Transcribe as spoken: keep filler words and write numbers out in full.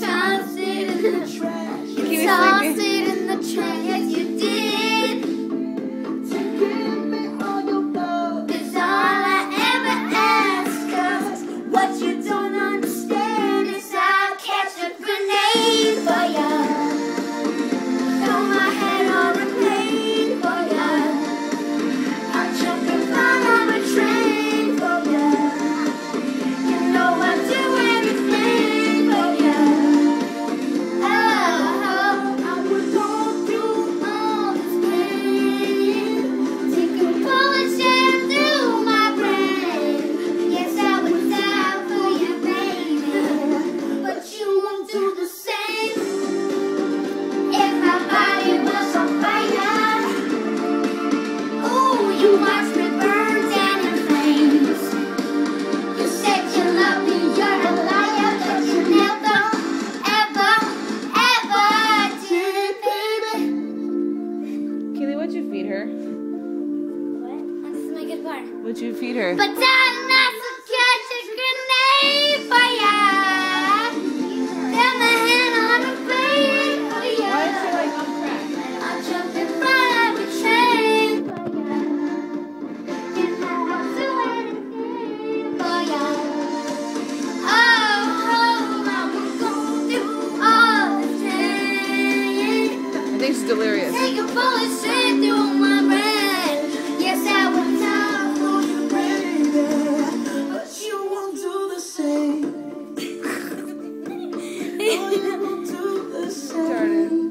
toss it in the trash. You Keep toss sleeping. it in the trash. Yes, you did. To give me all your love is all I ever ask of. What you don't understand is I'll catch a grenade for ya. Throw my head on a plane for ya. I'll jump in front of a train for ya. You know I'll do everything for ya. Oh, I would go through all this pain, take a bullet straight through my brain. Yes, I would die for you, baby, but you won't do the same. If my body was on fire, ooh, you watch me burn down in flames. You said you love me, you're a liar, but you never, ever, ever did, baby. Keely, what'd you feed her? What? This is my good part. What'd you feed her? But I'm not to catch a grenade for ya. Got my hand on a plane for ya. Why is she like on crack? I'll jump in front of a train for ya. You know I'll do anything for ya. Oh, I will go through all the pain. I think she's delirious. Take a bullet straight through my brain. Yes, I will die for you, baby, but you won't do the same. You won't do the same. Started.